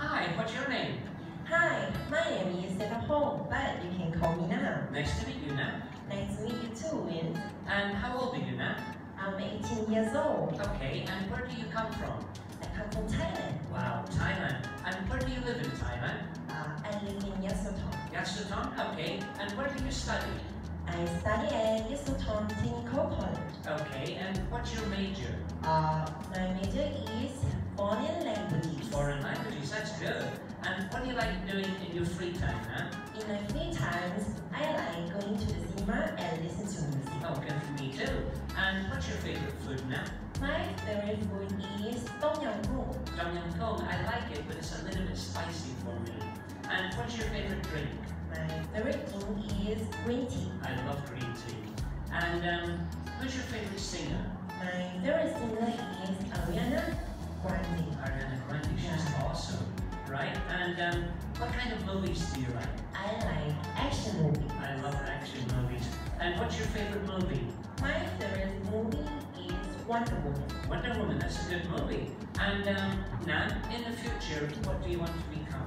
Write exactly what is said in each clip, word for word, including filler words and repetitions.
Hi, what's your name? Hi, my name is Hong, but you can call me now. Nice to meet you now. Nice to meet you too, Win. And how old are you now? I'm eighteen years old. Okay, and where do you come from? I come from Thailand. Wow, Thailand. And where do you live in Thailand? Uh, I live in Yasothon. Yasothon, okay. And where do you study? I study at Yasothon Technical College. Okay, and what's your major? Uh, my major is foreign languages. Foreign languages, that's good. And what do you like doing in your free time, huh? In my free times, I like going to the cinema and listen to music. Oh, good for me too. And what's your favorite food now? My favorite food is Tom Yum Goong. Tom Yum Goong, I like it, but it's a little bit spicy for me. And what's your favorite drink? My favorite drink is green tea. I love green tea. And um, who's your favorite singer? My favorite singer is Ariana Grande. Ariana Grande, she's Yeah. awesome, right? And um, what kind of movies do you like? I like action movies. I love action movies. And what's your favorite movie? My favorite movie is Wonder Woman. Wonder Woman, that's a good movie. And um, now, in the future, what do you want to become?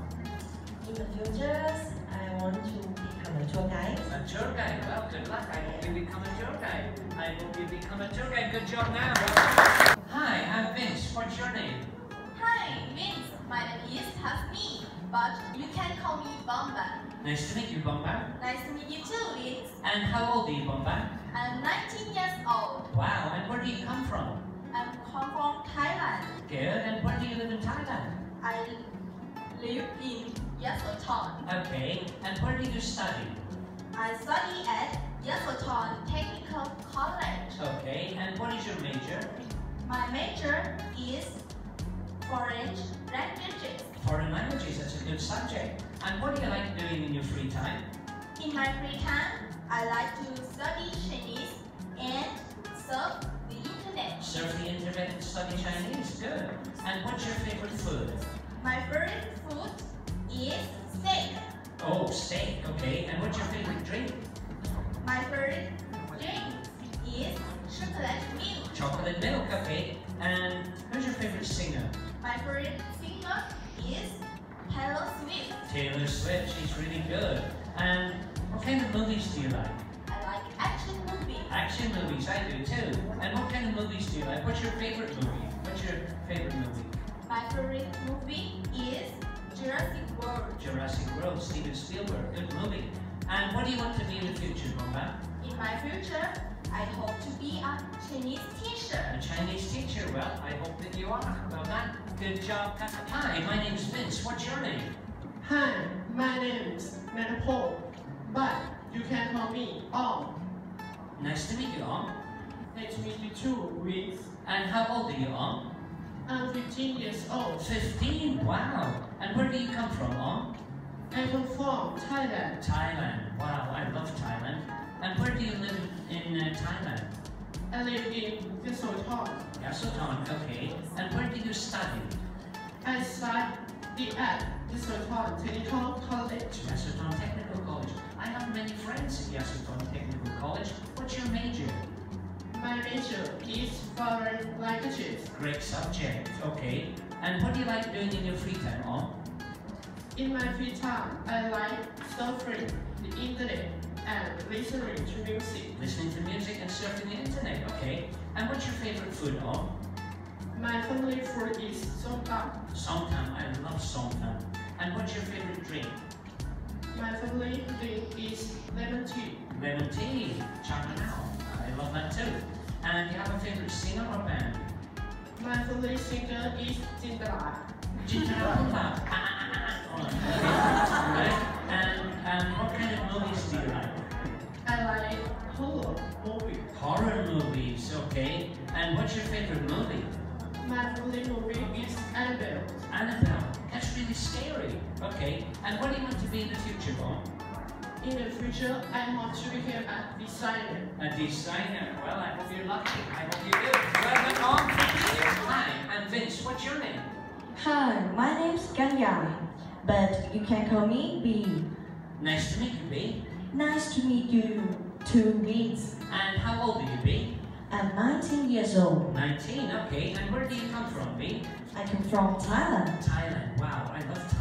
In the future, I want to become a tour guide. A tour guide. Well, good luck. I hope you become a tour guide. I hope you become a tour guide. Good job now. Hi, I'm Vince. What's your name? Hi, Vince. My name is Tasmi, but you can call me Bomba. Nice to meet you, Bomba. Nice to meet you too, Vince. And how old are you, Bomba? I'm nineteen years old. Wow, and where do you come from? I'm come from Thailand. Good, and where do you live in Thailand? I live in Yasothon. Okay, and where do you study? I study at Yasothon Technical College. Okay, and what is your major? My major is foreign languages. Foreign languages, that's a good subject. And what do you like doing in your free time? In my free time, I like to study Chinese and surf the internet. Surf the internet and study Chinese, good. And what's your favorite food? My favorite food is steak. Oh, steak, okay. And what's your favorite drink? My favorite drink is chocolate milk. Chocolate milk, okay. And who's your favorite singer? My favorite singer is Taylor Swift. Taylor Swift, she's really good. And what kind of movies do you like? I like action movies. Action movies, I do too. And what kind of movies do you like? What's your favorite movie? What's your favorite movie? My favorite movie is Jurassic World. Jurassic World, Steven Spielberg, good movie. And what do you want to be in the future, Bomba? In my future, I hope to be a Chinese teacher. A Chinese teacher, well, I hope that you are. Well done. Good job. Hi, my name's Vince. What's your name? Hi, my name is Paul, but you can call me Om. Nice to meet you, Om. Nice to meet you too, Vince. And how old are you, Om? I'm fifteen years old. fifteen, wow. And where do you come from, Om? I come from Thailand. Thailand, wow, I love Thailand. And where do you live in uh, Thailand? I live in Yasothon. Yasothon, okay. And where do you study? I study at Yasothon Technical College. Yasothon Technical College. I have many friends at Yasothon Technical College. What's your major? My major is foreign languages. Great subject, okay. And what do you like doing in your free time, Om? In my free time, I like surfing the internet and listening to music. Listening to music and surfing the internet, okay. And what's your favorite food, Om? My family food is somtam. Somtam, I love somtam. And what's your favorite drink? My family drink is lemon tea. Lemon tea, chamanao. I love that too. And do you have a favorite singer or band? My favorite singer is Jindra. Jindra. Right? And, and what kind of movies do you like? I like horror movies. Horror movies, okay. And what's your favorite movie? My favorite movie is Annabelle. Annabelle. That's really scary. Okay. And what do you want to be in the future, Bob? In the future, I want to become a designer. A designer. Well, I hope you're lucky. I hope you do. Well done, Om. Hi, I'm Vince. What's your name? Hi, my name's Ganya, but you can call me B. Nice to meet you, B. Nice to meet you too, Vince. And how old are you, B? I'm nineteen years old. nineteen, okay. And where do you come from, B? I come from Thailand. Thailand. Wow, I love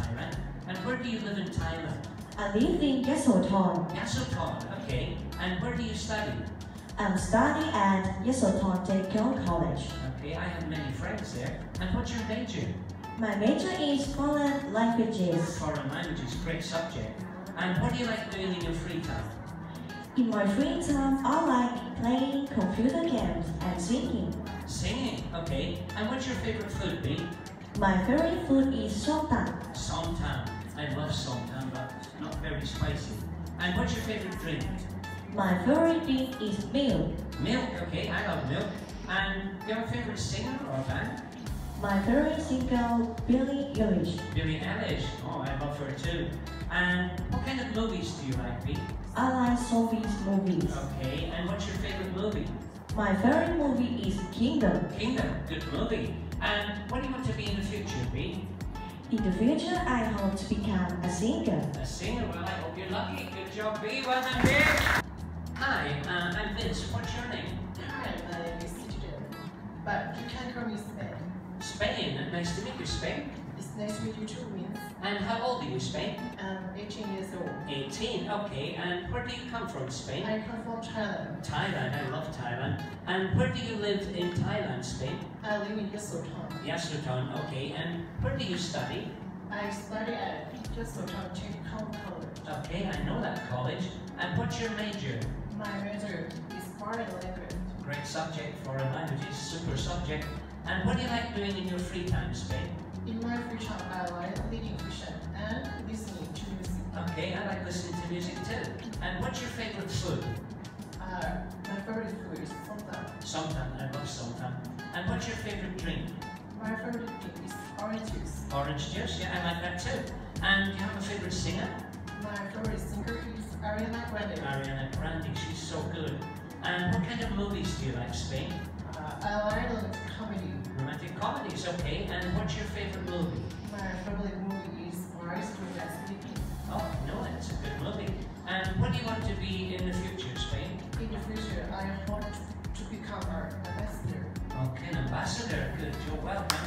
I live in Yesoton. Yesoton, okay. And where do you study? I'm studying at Yesoton Taekwondo College. Okay, I have many friends there. And what's your major? My major is foreign languages. Foreign languages, great subject. And what do you like doing in your free time? In my free time, I like playing computer games and singing. Singing, okay. And what's your favorite food, B? My favorite food is somtam. Somtam. I love somtam, but not very spicy. And what's your favorite drink? My favorite drink is milk. Milk, okay. I love milk. And do you have a favorite singer or band? My favorite singer, Billie Eilish. Billie Eilish. Oh, I love her too. And what kind of movies do you like, B? I like Sophie's movies. Okay. And what's your favorite movie? My favorite movie is Kingdom. Kingdom, good movie. And what do you want to be in the future, B? In the future, I hope to become a singer. A singer? Well, I hope you're lucky. Good job, B. Well done, B. Hi, uh, I'm Vince. What's your name? Hi, my name is Citizen, but you can call me Spain. Spain. Nice to meet you, Spain. It's nice to meet you too, Vince. And how old are you, Spain? I'm eighteen years old. eighteen, okay. And where do you come from, Spain? I come from Thailand. Thailand, I love Thailand. And where do you live in Thailand, Spain? I live in Yesoton. Yesoton, okay. And where do you study? I study at Yesoton Taekwondo College. Okay, I know that college. And what's your major? My major is foreign language. Great subject, foreign languages, super subject. And what do you like doing in your free time, Spain? In my free time, I like reading fiction and listening to music. Okay, I like listening to music too. And what's your favorite food? Uh, my favorite food is somtam. Somtam, I love somtam. And what's your favorite drink? My favorite drink is orange juice. Orange juice, yeah, I like that too. And do you have a favorite singer? My favorite singer is Ariana Grande. Ariana Grande, she's so good. And what kind of movies do you like, Spain? Uh, I like romantic comedy. Romantic comedies, okay. And what's your favorite movie? My favorite movie is Rise to the Sleeping. Oh, no, that's a good movie. And what do you want to be in the future, Spain? In the future, I want to become an ambassador. Okay, an ambassador. Good, you're welcome.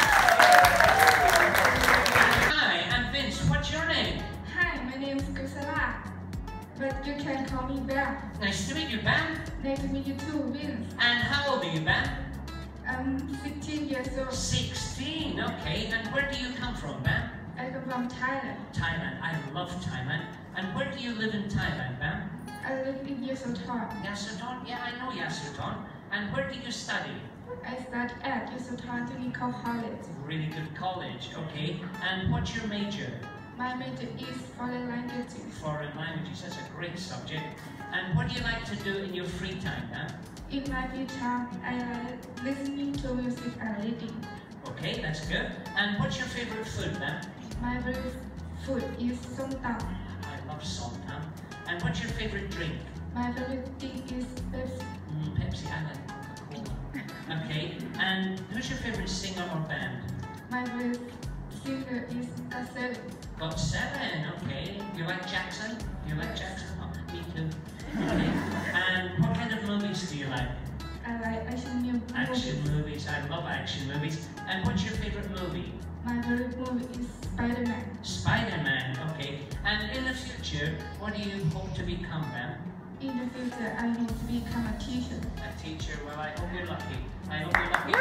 Hi, I'm Vince. What's your name? Hi, my name is Kusala, but you can call me Bam. Nice to meet you, Ben. Nice to meet you too, Vince. And how old are you, Ben? I'm sixteen years old. sixteen, okay. And where do you come from, Ben? I come from Thailand. Thailand. I love Thailand. And where do you live in Thailand, Ben? I live in Yesoton. Yesoton? Yeah, I know Yesoton. And where do you study? I study at Yesoton Technical College. Really good college, okay. And what's your major? My major is foreign languages. Foreign languages, that's a great subject. And what do you like to do in your free time, Ben? In my free time, I like listening to music and reading. Okay, that's good. And what's your favorite food, Ben? My favorite food is somtam. I love somtam. And what's your favorite drink? My favorite drink is Pepsi. Mm, Pepsi, I like Coca-Cola. Okay, and who's your favorite singer or band? My favorite singer is Got Seven. Got Seven, okay. You like Jackson? You like Jackson? Oh, me too. Okay. And what kind of movies do you like? I like action movies. Action movies, I love action movies. And what's your favorite movie? My favorite movie is Spider-Man. Spider-Man, okay. And in the future, what do you hope to become, Ben? In the future, I want to become a teacher. A teacher, well, I hope you're lucky. I hope you're lucky.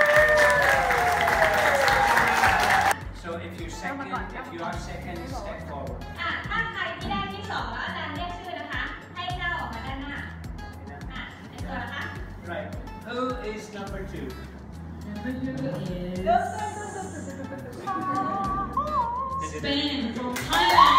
So if you're second, if you are second, step forward. อ่ะถ้าใครที่ได้ที่สองแล้วอาจารย์เรียกชื่อนะคะ ให้ก้าวออกมาด้านหน้า อ่ะเป็นตัวนะคะ Right. Who is number two? Number two is Spain from Thailand.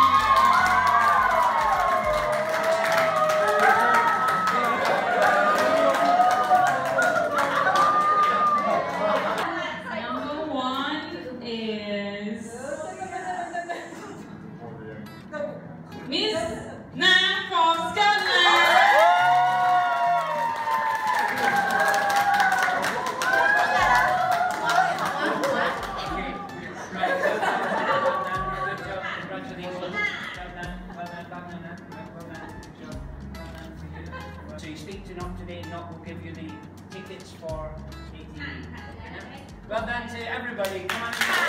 So you speak to Knock today, Knock will give you the tickets for eighteen. Well done to everybody. Come on.